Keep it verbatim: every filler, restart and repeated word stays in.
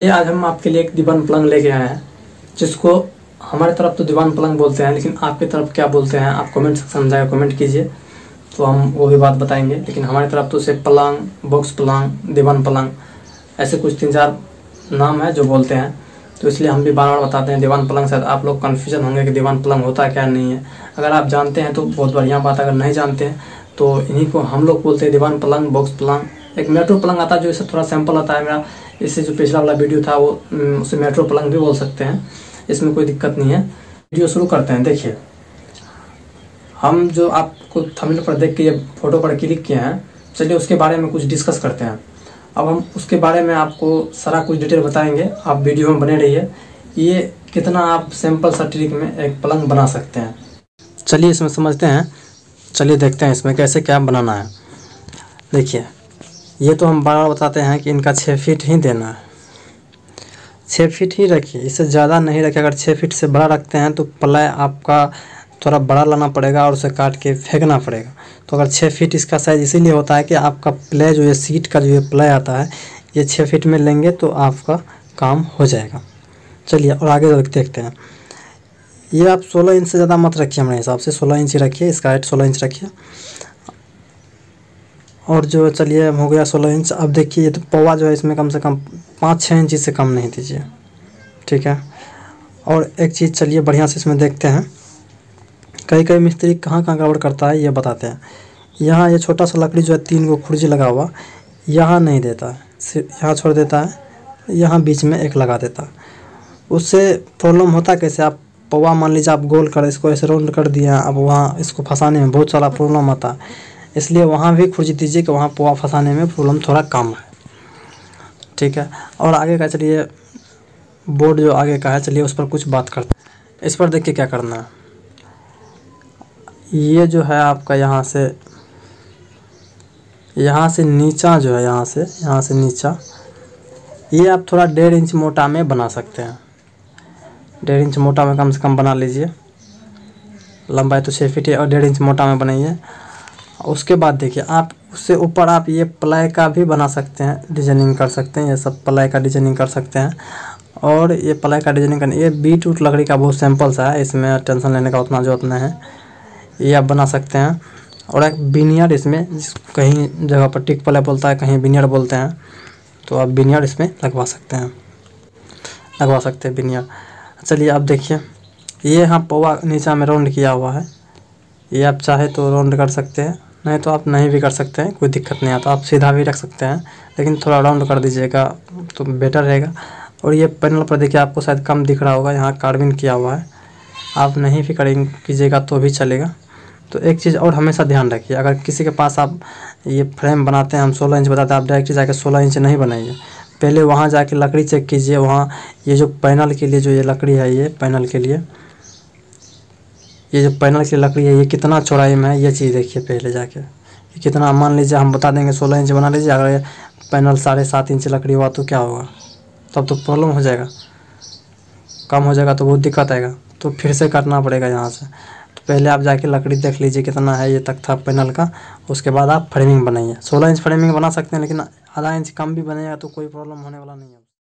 ये आज हम आपके लिए एक दीवान पलंग लेके आए हैं, जिसको हमारे तरफ तो दीवान पलंग बोलते हैं, लेकिन आपकी तरफ क्या बोलते हैं आप कमेंट सेक्शन में जाकर कमेंट कीजिए, तो हम वो भी बात बताएंगे। लेकिन हमारी तरफ तो उसे पलंग, बॉक्स पलंग, दीवान पलंग ऐसे कुछ तीन चार नाम है जो बोलते हैं, तो इसलिए हम भी बार बार बताते हैं दीवान पलंग। शायद आप लोग कन्फ्यूजन होंगे कि दीवान पलंग होता क्या नहीं है। अगर आप जानते हैं तो बहुत बढ़िया बात, अगर नहीं जानते हैं तो इन्हीं को हम लोग बोलते हैं दीवान पलंग, बॉक्स पलंग। एक मेट्रो पलंग आता है जो इससे थोड़ा सैंपल आता है मेरा, इससे जो पिछला वाला वीडियो था वो उसे मेट्रो पलंग भी बोल सकते हैं, इसमें कोई दिक्कत नहीं है। वीडियो शुरू करते हैं। देखिए, हम जो आपको थंबनेल पर देख के ये फोटो पर क्लिक किए हैं, चलिए उसके बारे में कुछ डिस्कस करते हैं। अब हम उसके बारे में आपको सारा कुछ डिटेल बताएंगे, आप वीडियो में बने रहिए। ये कितना आप सिंपल सा ट्रिक में एक पलंग बना सकते हैं, चलिए इसमें समझते हैं। चलिए देखते हैं इसमें कैसे क्या बनाना है। देखिए, ये तो हम बार बार बताते हैं कि इनका छः फीट ही देना है, छः फीट ही रखिए, इससे ज़्यादा नहीं रखिए। अगर छः फीट से बड़ा रखते हैं तो प्लाई आपका थोड़ा बड़ा लाना पड़ेगा और उसे काट के फेंकना पड़ेगा। तो अगर छः फीट इसका साइज़ इसीलिए होता है कि आपका प्लाई जो ये सीट का जो ये प्लाई आता है, ये छः फीट में लेंगे तो आपका काम हो जाएगा। चलिए और आगे देखते हैं। ये आप सोलह इंच से ज़्यादा मत रखिए, हमारे हिसाब से सोलह इंच ही रखिए, इसका हाइट सोलह इंच रखिए। और जो चलिए हो गया सोलह इंच। अब देखिए, ये तो पौवा जो है इसमें कम से कम पाँच छः इंच से कम नहीं दीजिए, ठीक है। और एक चीज़ चलिए बढ़िया से इसमें देखते हैं, कई कई मिस्त्री कहाँ कहाँ गड़बड़ करता है ये बताते हैं। यहाँ ये छोटा सा लकड़ी जो है तीन को खुर्जी लगा हुआ, यहाँ नहीं देता है, सिर्फ यहाँ छोड़ देता है, यहाँ बीच में एक लगा देता है। उससे प्रॉब्लम होता कैसे, आप पौवा मान लीजिए आप गोल कर इसको ऐसे राउंड कर दिया, अब वहाँ इसको फंसाने में बहुत सारा प्रॉब्लम आता है, इसलिए वहाँ भी खुर्जी दीजिए कि वहाँ पौवा फंसाने में प्रॉब्लम थोड़ा कम है, ठीक है। और आगे का चलिए बोर्ड जो आगे का है, चलिए उस पर कुछ बात करते हैं। इस पर देखिए क्या करना है। ये जो है आपका यहाँ से यहाँ से नीचा जो है, यहाँ से यहाँ से नीचा, ये आप थोड़ा डेढ़ इंच मोटा में बना सकते हैं। डेढ़ इंच मोटा में कम से कम बना लीजिए, लंबाई तो छः फीट है और डेढ़ इंच मोटा में बनाइए। उसके बाद देखिए, आप उससे ऊपर आप ये प्लाई का भी बना सकते हैं, डिजाइनिंग कर सकते हैं, ये सब प्लाई का डिजाइनिंग कर सकते हैं। और ये प्लाई का डिजाइनिंग करने, ये बीट उट लकड़ी का बहुत सिंपल सा है, इसमें टेंशन लेने का उतना जरूरत नहीं है, ये आप बना सकते हैं। और एक बिनियर इसमें, जिस कहीं जगह पर टिक प्लाई बोलता है, कहीं बिनियर बोलते हैं, तो आप बिनियर इसमें लगवा सकते हैं, लगवा सकते हैं बिनियर। चलिए अब देखिए, ये यहाँ पौवा नीचा में राउंड किया हुआ है, ये आप चाहे तो राउंड कर सकते हैं, नहीं तो आप नहीं भी कर सकते हैं, कोई दिक्कत नहीं आता, आप सीधा भी रख सकते हैं, लेकिन थोड़ा राउंड कर दीजिएगा तो बेटर रहेगा। और ये पैनल पर देखिए, आपको शायद कम दिख रहा होगा, यहाँ कार्विंग किया हुआ है, आप नहीं भी करेंगे कीजिएगा तो भी चलेगा। तो एक चीज़ और हमेशा ध्यान रखिए, अगर किसी के पास आप ये फ्रेम बनाते हैं, हम सोलह इंच बताते हैं, आप डायरेक्ट जाके सोलह इंच नहीं बनाइए, पहले वहाँ जाके लकड़ी चेक कीजिए। वहाँ ये जो पैनल के लिए जो ये लकड़ी है, ये पैनल के लिए ये जो पैनल की लकड़ी है, ये कितना चौड़ाई में है, ये चीज़ देखिए पहले जाके। ये कितना, मान लीजिए हम बता देंगे सोलह इंच बना लीजिए, अगर ये पैनल साढ़े सात इंच लकड़ी हुआ तो क्या होगा, तब तो प्रॉब्लम हो जाएगा, कम हो जाएगा तो बहुत दिक्कत आएगा, तो फिर से करना पड़ेगा यहाँ से। तो पहले आप जाके लकड़ी देख लीजिए कितना है ये तख्ता पैनल का, उसके बाद आप फ्रेमिंग बनाइए। सोलह इंच फ्रेमिंग बना सकते हैं, लेकिन आधा इंच कम भी बनेगा तो कोई प्रॉब्लम होने वाला नहीं है।